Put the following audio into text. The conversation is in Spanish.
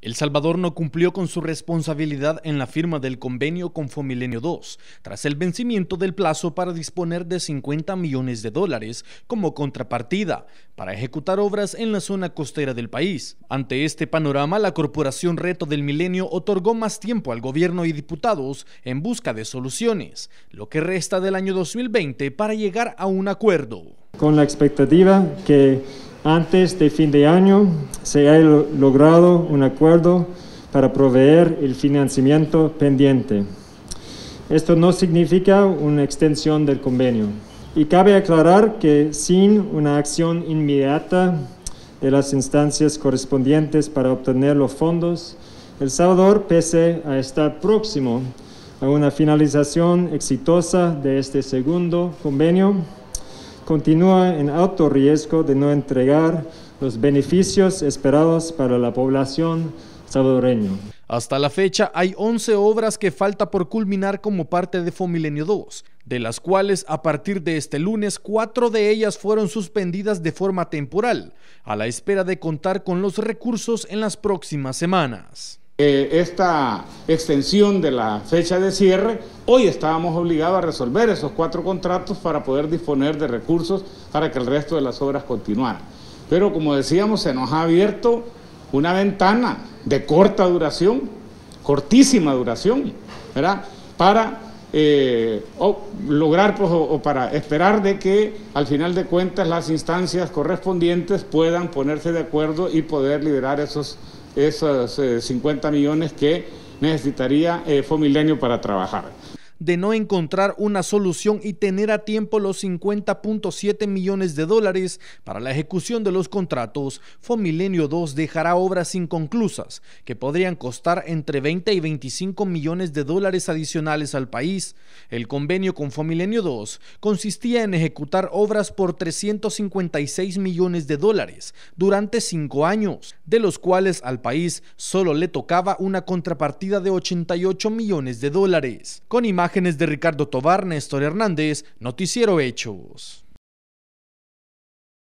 El Salvador no cumplió con su responsabilidad en la firma del convenio con Fomilenio 2, tras el vencimiento del plazo para disponer de $50 millones como contrapartida para ejecutar obras en la zona costera del país. Ante este panorama, la Corporación Reto del Milenio otorgó más tiempo al gobierno y diputados en busca de soluciones, lo que resta del año 2020 para llegar a un acuerdo. Con la expectativa que antes de fin de año se haya logrado un acuerdo para proveer el financiamiento pendiente. Esto no significa una extensión del convenio. Y cabe aclarar que sin una acción inmediata de las instancias correspondientes para obtener los fondos, El Salvador, pese a estar próximo a una finalización exitosa de este segundo convenio, continúa en alto riesgo de no entregar los beneficios esperados para la población salvadoreña. Hasta la fecha hay 11 obras que falta por culminar como parte de Fomilenio 2, de las cuales a partir de este lunes 4 de ellas fueron suspendidas de forma temporal, a la espera de contar con los recursos en las próximas semanas. Esta extensión de la fecha de cierre, hoy estábamos obligados a resolver esos 4 contratos para poder disponer de recursos para que el resto de las obras continuaran. Pero como decíamos, se nos ha abierto una ventana de corta duración, cortísima duración, ¿verdad? Para lograr o para esperar de que al final de cuentas las instancias correspondientes puedan ponerse de acuerdo y poder liberar esos 50 millones que necesitaría Fomilenio para trabajar. De no encontrar una solución y tener a tiempo los $50.7 millones para la ejecución de los contratos, Fomilenio 2 dejará obras inconclusas que podrían costar entre $20 y $25 millones adicionales al país. El convenio con Fomilenio 2 consistía en ejecutar obras por $356 millones durante 5 años, de los cuales al país solo le tocaba una contrapartida de $88 millones. Con imágenes de Ricardo Tovar, Néstor Hernández, Noticiero Hechos.